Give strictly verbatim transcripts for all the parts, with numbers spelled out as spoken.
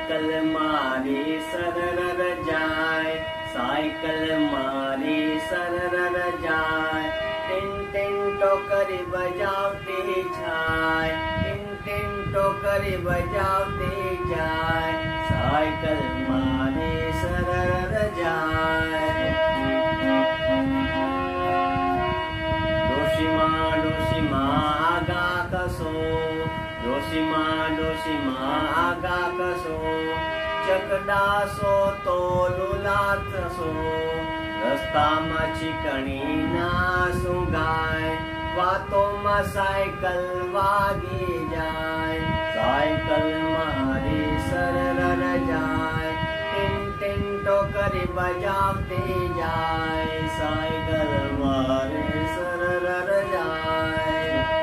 Cycle मारी सरर जाए, साइकिल मारी सरर जाए। टिन टिन टोकरी बजावती जाए, टिन टिन टोकरी बजावती जाए, साइकिल मारी सरर जाए। डोशी माँ डोशी माँ आगा कसो, डोशी माँ डोशी माँ आगा कसो, चकडासो तो लुलातसो, रस्ताમાં ચીકણી ના સુગાય, વાતોમાં સાયકલ વાગી જાય, સાયકલ મારી સરર જાય, ટીન ટીન ટોકરી બજાવતી જાય, સાયકલ મારી સરર જાય।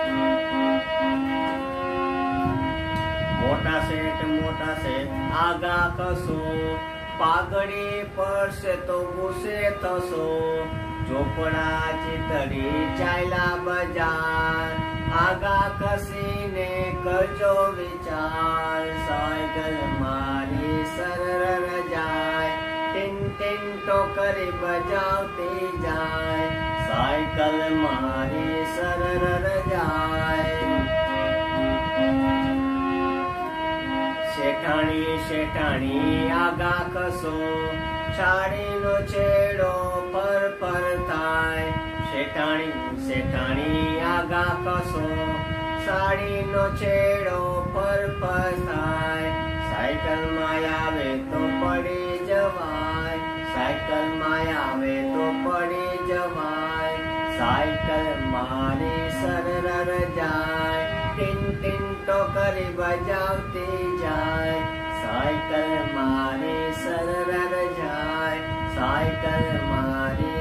મોટા શેઠ મોટા શેઠ આગા કસો, પાઘડી પડશે તો ગુસ્સે થશો, ચોપડા ચીતરી ચાલ્યા બજાર, આગા ખસીને કરજો વિચાર, સાયકલ મારી સરર જાય, ટીન ટીન ટોકરી બજાવતી જાય, સાયકલ મારી સરર જાય। શેઠાણી શેઠાણી આગા કસો, છાડીનો છેડો પર પર થાય, શેઠાણી શેઠાણી આગા કસો, સાડીનો છેડો પર પર થાય, સાયકલમાં આવે તો પડી જવાય, સાયકલમાં આવે તો પડી જવાય, સાયકલ મારી સરર જાય, ટીન ટીન ટોકરી બજાવતી જાય, સાયકલ મારી સરર જાય, સાયકલ મારી